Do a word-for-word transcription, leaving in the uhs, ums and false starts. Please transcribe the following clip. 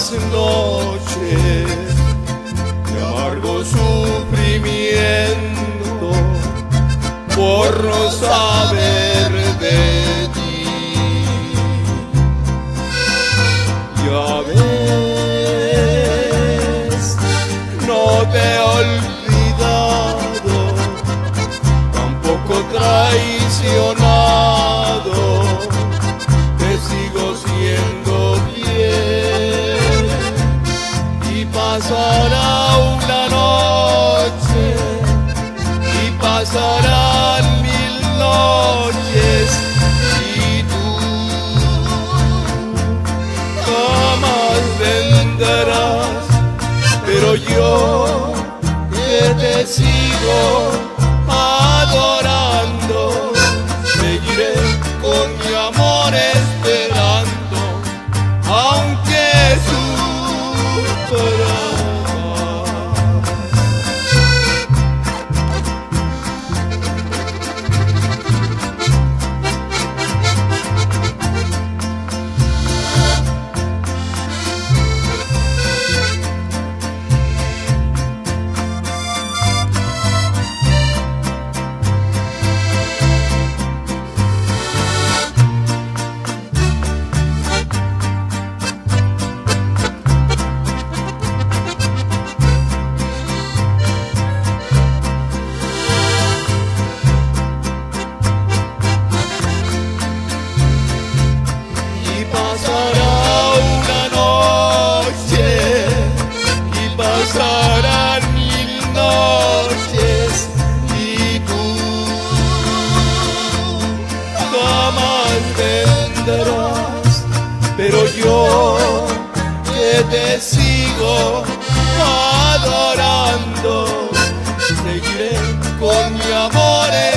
las noches de amargo sufrimiento por no saber de ti. Ya ves, no te he olvidado, tampoco traicionado, te sigo siendo fiel. Y pasará una noche, y pasarán mil noches, y tú jamás vendrás, pero yo que te sigo adorando, seguiré con mi amor esperando, aunque sufra. Pasarán mil noches y tú jamás vendrás, pero yo que te sigo adorando, seguiré con mi amor.